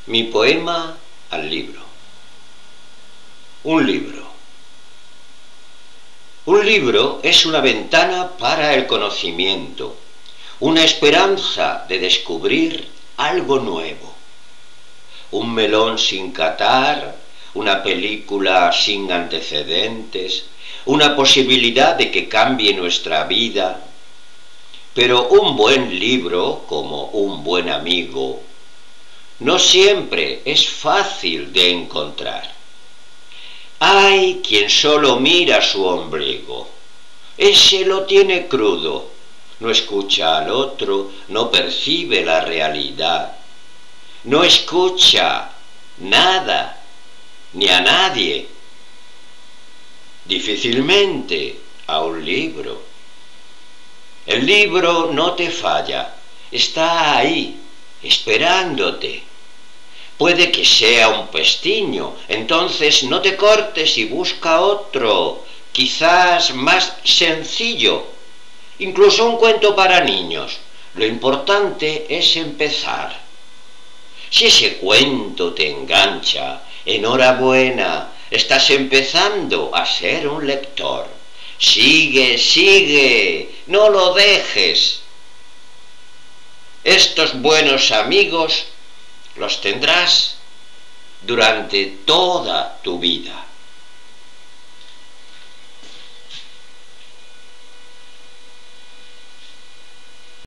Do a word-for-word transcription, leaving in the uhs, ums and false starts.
Mi poema al libro. Un libro. Un libro es una ventana para el conocimiento, una esperanza de descubrir algo nuevo. Un melón sin catar, una película sin antecedentes, una posibilidad de que cambie nuestra vida. Pero un buen libro, como un buen amigo, no siempre es fácil de encontrar. Hay quien solo mira su ombligo. Ese lo tiene crudo. No escucha al otro, no percibe la realidad. No escucha nada, ni a nadie. Difícilmente a un libro. El libro no te falla, está ahí, esperándote. Puede que sea un pestiño, entonces no te cortes y busca otro, quizás más sencillo, incluso un cuento para niños. Lo importante es empezar. Si ese cuento te engancha, enhorabuena, estás empezando a ser un lector. Sigue, sigue, no lo dejes. Estos buenos amigos los tendrás durante toda tu vida.